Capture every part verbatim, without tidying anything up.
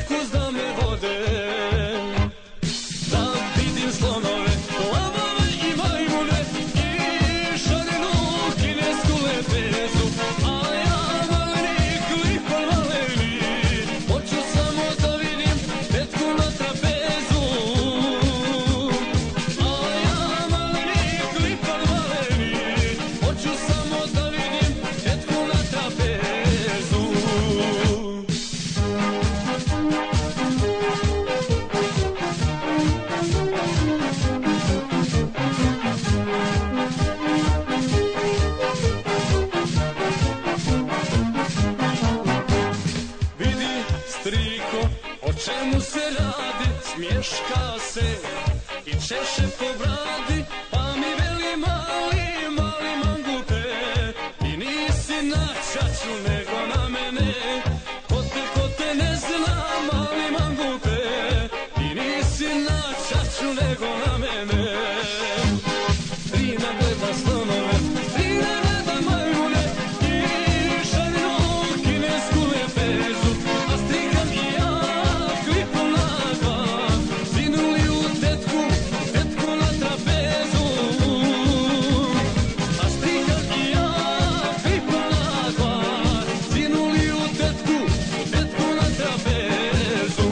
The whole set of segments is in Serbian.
cirkus da me vode, da vidim slonove, lavove i majmune i šarenu kinesku lepezu. A ja maleni klipan maleni, hoću samo da vidim tetku na trapezu. A ja maleni klipan maleni, hoću samo da vidim tetku na trapezu. Vidi, striko, o čemu se radi, smješka se i češe po bradi, pa mi veli mali, mali mangupe, ti nisi na čaču nego na mene. Ko te, ko te ne zna, mali mangupe, ti nisi na čaču nego na mene. Strina gleda slonove, strina gleda majmune i šarenu kinesku lepezu. A strikan i ja klipom na glas, zinuli u tetku, tetku na trapezu. A strikan i ja klipom na glas, zinuli u tetku, tetku na trapezu.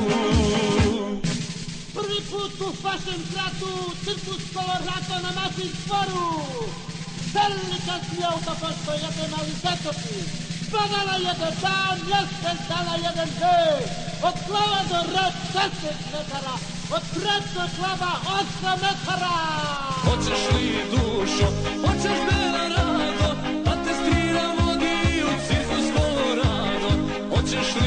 Prvi put u vašem kratu, cirkus Colorado na našem stvoru. Velika smijał to pošto jeden mali detoki. Badala jeden dan, jestem dala jeden dzień. Od glava do rok deset metara, od kret do glava osam metara. Hoćeš li dušo, hoćeš bela rado, da te strina vodi u cirkus Colorado. Hoćeš li